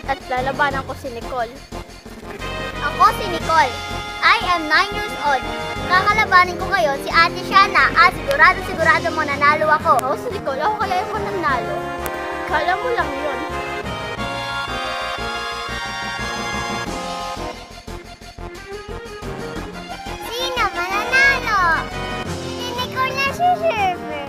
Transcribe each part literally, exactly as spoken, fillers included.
at lalabanan ko si Nicole. Ako si Nicole. I am nine years old. Kakalabanin ko ngayon si Ate Shana at sigurado-sigurado mananalo ako. Ako si Nicole, ako kaya yung mananalo. Kala mo lang yun. Sino mananalo? Si Nicole na si server.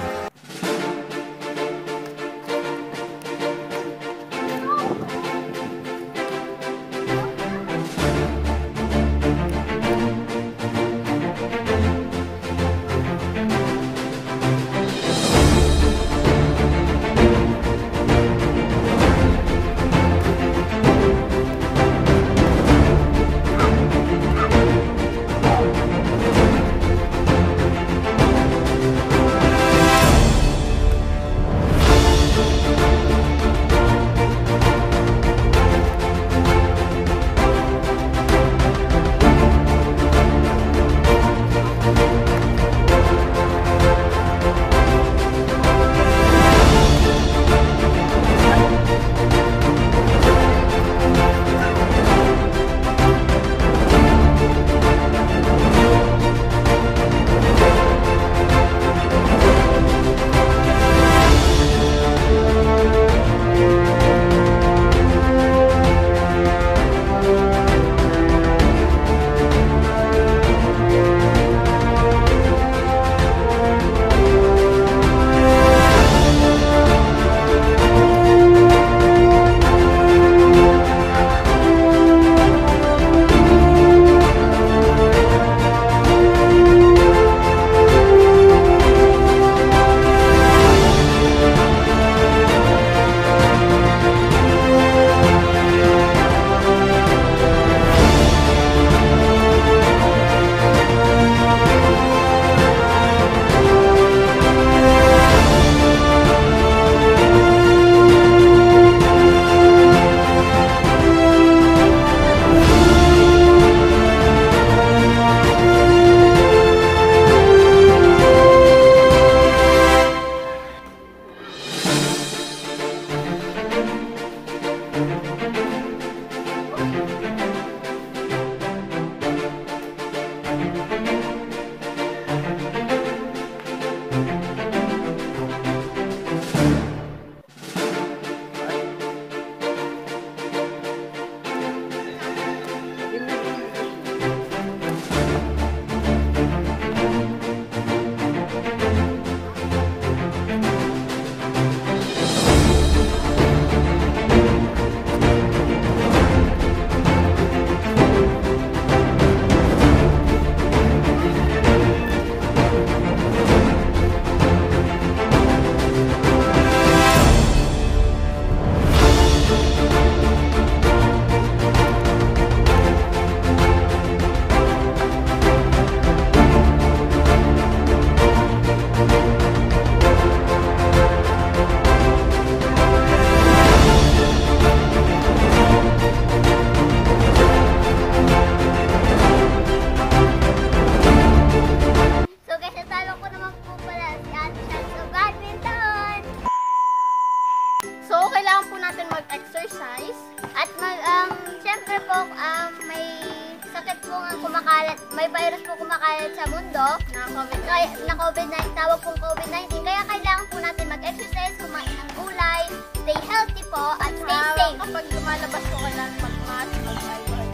mag-exercise. At mag, um, syempre po, um, may sakit po nga kumakalat, may virus po kumakalat sa mundo Na COVID kaya, na COVID nineteen, tawag pong COVID nineteen. Kaya kailangan po natin mag-exercise, kumain ng gulay, stay healthy po, at stay Ah, safe. Kapag lumalabas po, kailangan mag-mask, mag-alcohol.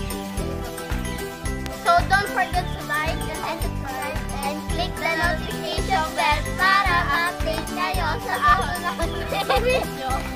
So, don't forget to like and subscribe And click the notification bell para update kayo sa ako na video.